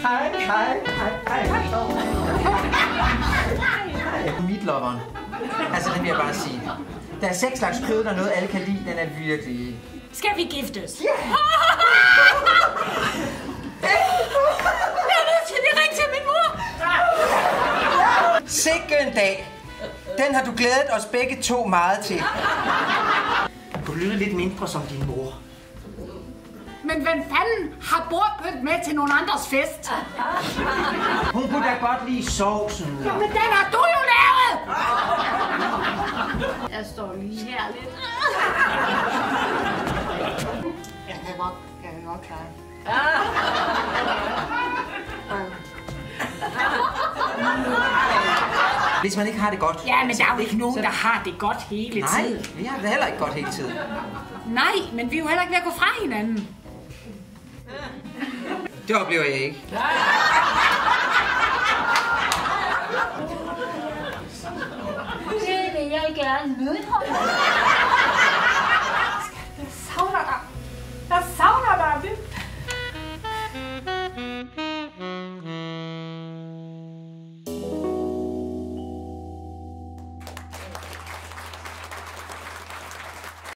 Meatloveren. Altså, det vil jeg bare sige. Der er 6 slags kød, der er noget, alle kan lide. Den er virkelig... Skal vi giftes? Ja! Jeg er nødt til at ringe til min mor. Sikke en dag. Den har du glædet os begge to meget til. Du lyder lidt mindre som din mor. Men hvem fanden har bordpynt med til nogen andres fest? Hun kunne da godt lide sovsen. Men den har du jo lavet! Jeg står lige her lidt. Jeg kan godt klare det. Hvis man ikke har det godt. Ja, men der er jo ikke nogen, der har det godt hele tiden. Nej, vi har det heller ikke godt hele tiden. Nej, men vi er jo heller ikke ved at gå fra hinanden. Det oplever jeg ikke. Det vil jeg gerne møde ham.